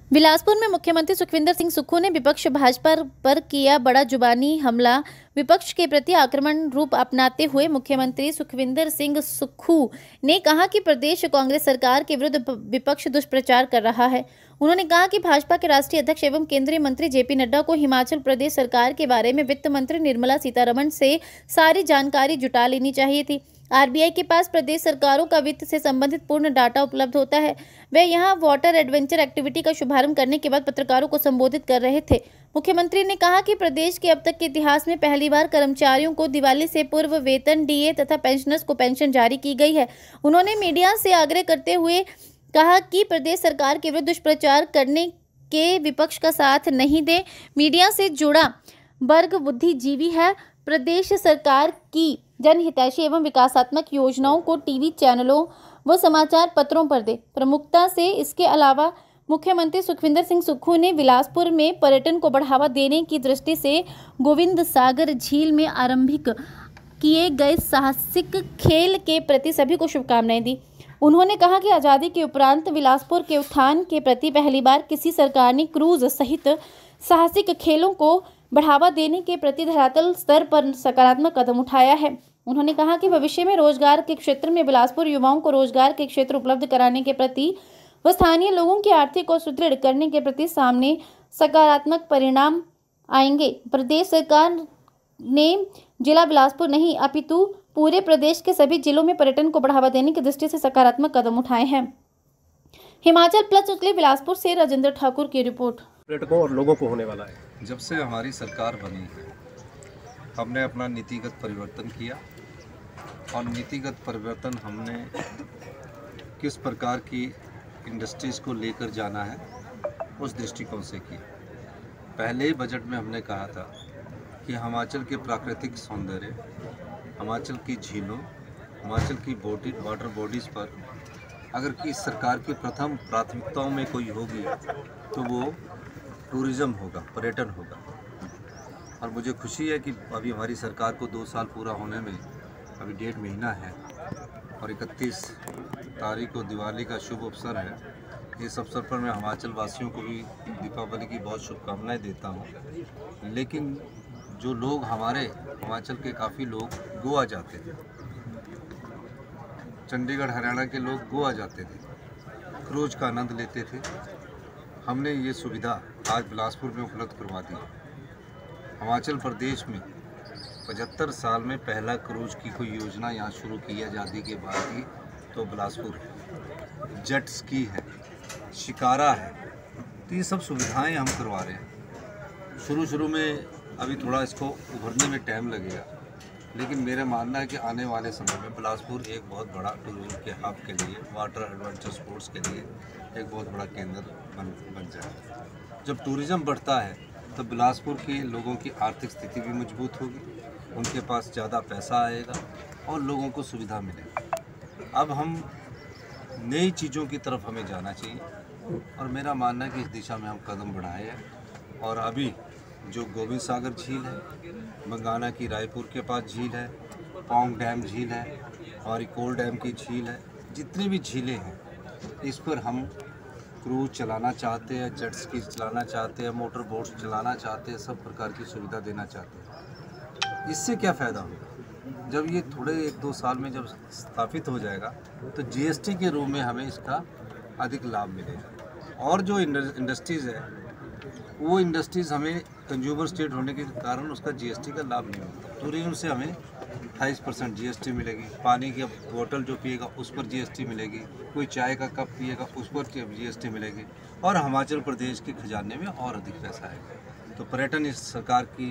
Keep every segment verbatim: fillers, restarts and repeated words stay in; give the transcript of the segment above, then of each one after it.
बिलासपुर में मुख्यमंत्री सुखविंदर सिंह सुक्खू ने विपक्ष भाजपा पर किया बड़ा जुबानी हमला। विपक्ष के प्रति आक्रमण रूप अपनाते हुए मुख्यमंत्री सुखविंदर सिंह सुक्खू ने कहा कि प्रदेश कांग्रेस सरकार के विरुद्ध विपक्ष दुष्प्रचार कर रहा है। उन्होंने कहा कि भाजपा के राष्ट्रीय अध्यक्ष एवं केंद्रीय मंत्री जेपी नड्डा को हिमाचल प्रदेश सरकार के बारे में वित्त मंत्री निर्मला सीतारमण से सारी जानकारी जुटा लेनी चाहिए थी। आरबीआई के पास प्रदेश सरकारों का वित्त से संबंधित पूर्ण डाटा उपलब्ध होता है। वे यहां वाटर एडवेंचर एक्टिविटी का शुभारंभ करने के बाद पत्रकारों को संबोधित कर रहे थे। मुख्यमंत्री ने कहा कि प्रदेश के अब तक के इतिहास में पहली बार कर्मचारियों को दिवाली से पूर्व वेतन, डीए तथा पेंशनर्स को पेंशन जारी की गई है। उन्होंने मीडिया से आग्रह करते हुए कहा कि प्रदेश सरकार के विरुद्ध दुष्प्रचार करने के विपक्ष का साथ नहीं दे। मीडिया से जुड़ा वर्ग बुद्धिजीवी है। प्रदेश सरकार की जनहितैषी एवं विकासात्मक योजनाओं को टीवी चैनलों व समाचार पत्रों पर दे प्रमुखता से। इसके अलावा मुख्यमंत्री सुखविंदर सिंह सुक्खू ने बिलासपुर में पर्यटन को बढ़ावा देने की दृष्टि से गोविंद सागर झील में आरंभिक किए गए साहसिक खेल के प्रति सभी को शुभकामनाएं दी। उन्होंने कहा कि आज़ादी के उपरांत बिलासपुर के उत्थान के प्रति पहली बार किसी सरकार ने क्रूज सहित साहसिक खेलों को बढ़ावा देने के प्रति धरातल स्तर पर सकारात्मक कदम उठाया है। उन्होंने कहा कि भविष्य में रोजगार के क्षेत्र में बिलासपुर युवाओं को रोजगार के क्षेत्र उपलब्ध कराने के प्रति व स्थानीय लोगों की आर्थिक को सुदृढ़ करने के प्रति सामने सकारात्मक परिणाम आएंगे। प्रदेश सरकार ने जिला बिलासपुर नहीं अपितु पूरे प्रदेश के सभी जिलों में पर्यटन को बढ़ावा देने की दृष्टि से सकारात्मक कदम उठाए हैं। हिमाचल प्लस उसके बिलासपुर से राजेंद्र ठाकुर की रिपोर्ट। पर्यटकों और लोगों को होने वाला है। जब से हमारी सरकार बनी है हमने अपना नीतिगत परिवर्तन किया और नीतिगत परिवर्तन हमने किस प्रकार की इंडस्ट्रीज़ को लेकर जाना है उस दृष्टिकोण से किया। पहले बजट में हमने कहा था कि हिमाचल के प्राकृतिक सौंदर्य, हिमाचल की झीलों, हिमाचल की बॉडी वाटर बॉडीज़ पर अगर कि सरकार की प्रथम प्राथमिकताओं में कोई होगी तो वो टूरिज़्म होगा, पर्यटन होगा। और मुझे खुशी है कि अभी हमारी सरकार को दो साल पूरा होने में अभी डेढ़ महीना है और इकतीस तारीख को दिवाली का शुभ अवसर है। इस अवसर पर मैं हिमाचल वासियों को भी दीपावली की बहुत शुभकामनाएं देता हूं। लेकिन जो लोग हमारे हिमाचल के काफ़ी लोग गोवा जाते थे, चंडीगढ़ हरियाणा के लोग गोवा जाते थे, क्रूज का आनंद लेते थे। हमने ये सुविधा आज बिलासपुर में उपलब्ध करवा दी। हिमाचल प्रदेश में पचहत्तर साल में पहला क्रूज की कोई योजना यहाँ शुरू की आज़ादी के बाद ही तो बिलासपुर है। जेट स्की है, शिकारा है, तो ये सब सुविधाएं हम करवा रहे हैं। शुरू शुरू में अभी थोड़ा इसको उभरने में टाइम लगेगा, लेकिन मेरा मानना है कि आने वाले समय में बिलासपुर एक बहुत बड़ा टूरिज्म के हब के लिए, वाटर एडवेंचर स्पोर्ट्स के लिए एक बहुत बड़ा केंद्र बन बन जाएगा। जब टूरिज़्म बढ़ता है तो बिलासपुर के लोगों की आर्थिक स्थिति भी मजबूत होगी, उनके पास ज़्यादा पैसा आएगा और लोगों को सुविधा मिलेगी। अब हम नई चीज़ों की तरफ हमें जाना चाहिए और मेरा मानना है कि इस दिशा में हम कदम बढ़ाए हैं। और अभी जो गोविंद सागर झील है, बंगाना की रायपुर के पास झील है, पौंग डैम झील है और इकोल डैम की झील है, जितनी भी झीलें हैं इस पर हम क्रूज चलाना चाहते हैं, जेट स्की चलाना चाहते हैं, मोटर बोट्स चलाना चाहते हैं, सब प्रकार की सुविधा देना चाहते हैं। इससे क्या फ़ायदा होगा? जब ये थोड़े एक दो साल में जब स्थापित हो जाएगा तो जीएसटी के रूप में हमें इसका अधिक लाभ मिलेगा। और जो इंडस्ट्रीज़ है वो इंडस्ट्रीज़ हमें कंज्यूमर स्टेट होने के कारण उसका जीएसटी का लाभ नहीं मिलता। टूरिज्म से हमें अट्ठाईस परसेंट जीएसटी मिलेगी, पानी की बोतल जो पिएगा उस पर जीएसटी मिलेगी, कोई चाय का कप पिएगा उस पर जीएसटी मिलेगी और हिमाचल प्रदेश के खजाने में और अधिक पैसा आएगा। तो पर्यटन इस सरकार की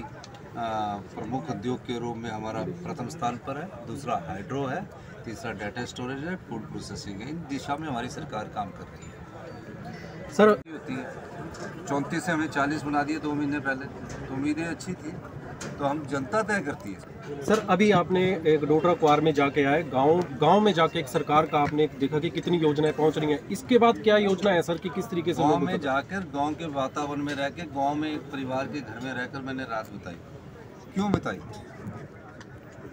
प्रमुख उद्योग के रूप में हमारा प्रथम स्थान पर है। दूसरा हाइड्रो है, तीसरा डाटा स्टोरेज है, फूड प्रोसेसिंग है। इन दिशा में हमारी सरकार काम कर रही है। सर होती है चौंतीस से हमें चालीस बना दिए दो महीने पहले, तो उम्मीदें अच्छी थी, तो हम जनता तय करती है। सर अभी आपने एक डोडरा क्वार में जाके आए, गांव गांव में जाके एक सरकार का आपने देखा कि कितनी योजनाएं पहुंच रही हैं। इसके बाद क्या योजना है सर कि किस तरीके से गांव में जाकर गांव के वातावरण में रह के, गाँव में एक परिवार के घर में रहकर मैंने रात बिताई। क्यों बिताई?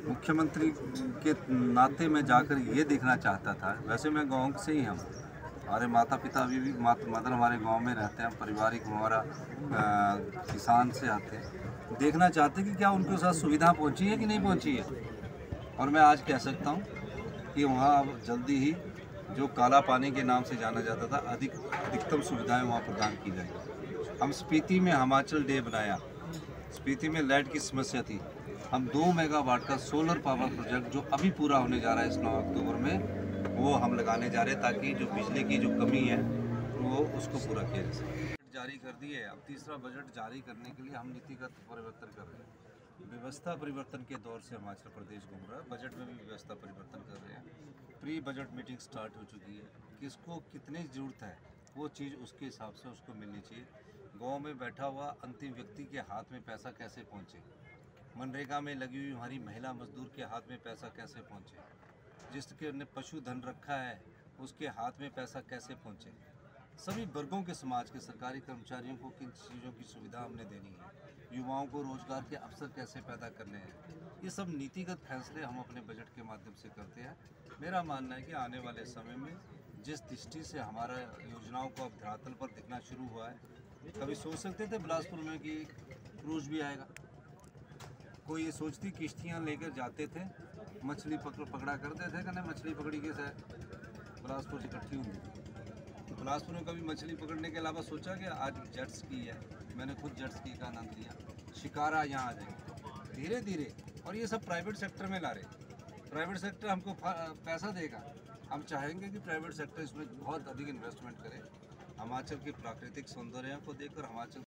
मुख्यमंत्री के नाते में जाकर ये देखना चाहता था। वैसे मैं गाँव से ही हूँ हमारे माता पिता अभी भी माता मदर हमारे गांव में रहते हैं, पारिवारिक हमारा आ, किसान से आते हैं, देखना चाहते हैं कि क्या उनके साथ सुविधा पहुंची है कि नहीं पहुंची है। और मैं आज कह सकता हूं कि वहां अब जल्दी ही जो काला पानी के नाम से जाना जाता था, अधिक अधिकतम सुविधाएं वहां प्रदान की जाएगी। हम स्पीति में हिमाचल डे बनाया, स्पीति में लाइट की समस्या थी, हम दो मेगावाट का सोलर पावर प्रोजेक्ट जो अभी पूरा होने जा रहा है इस नौ अक्टूबर में, वो हम लगाने जा रहे हैं ताकि जो बिजली की जो कमी है वो उसको पूरा किया जा सके। बजट जारी कर दिए, अब तीसरा बजट जारी करने के लिए हम नीतिगत परिवर्तन कर रहे हैं। व्यवस्था परिवर्तन के दौर से हिमाचल प्रदेश घूम रहा है, बजट में भी व्यवस्था परिवर्तन कर रहे हैं। प्री बजट मीटिंग स्टार्ट हो चुकी है, किसको कितनी ज़रूरत है वो चीज़ उसके हिसाब से उसको मिलनी चाहिए। गाँव में बैठा हुआ अंतिम व्यक्ति के हाथ में पैसा कैसे पहुँचे, मनरेगा में लगी हुई हमारी महिला मजदूर के हाथ में पैसा कैसे पहुँचे, जिसके ने पशुधन रखा है उसके हाथ में पैसा कैसे पहुँचे। सभी वर्गों के समाज के सरकारी कर्मचारियों को किन चीज़ों की सुविधा हमने देनी है, युवाओं को रोजगार के अवसर कैसे पैदा करने हैं, ये सब नीतिगत फैसले हम अपने बजट के माध्यम से करते हैं। मेरा मानना है कि आने वाले समय में जिस दृष्टि से हमारा योजनाओं को अब धरातल पर दिखना शुरू हुआ है, कभी सोच सकते थे बिलासपुर में कि क्रूज भी आएगा, कोई ये सोचती किश्तियाँ लेकर जाते थे, मछली पकड़ पकड़ा करते थे, कहने मछली पकड़ी के साथ बिलासपुर से इकट्ठी हुई थी। तो बिलासपुर में कभी मछली पकड़ने के अलावा सोचा कि आज जेट स्की है, मैंने खुद जेट स्की का आनंद लिया, शिकारा यहाँ आ जाएंगे धीरे धीरे। और ये सब प्राइवेट सेक्टर में ला रहे, प्राइवेट सेक्टर हमको पैसा देगा, हम चाहेंगे कि प्राइवेट सेक्टर इसमें बहुत अधिक इन्वेस्टमेंट करे। हिमाचल के प्राकृतिक सौंदर्य को देखकर, हिमाचल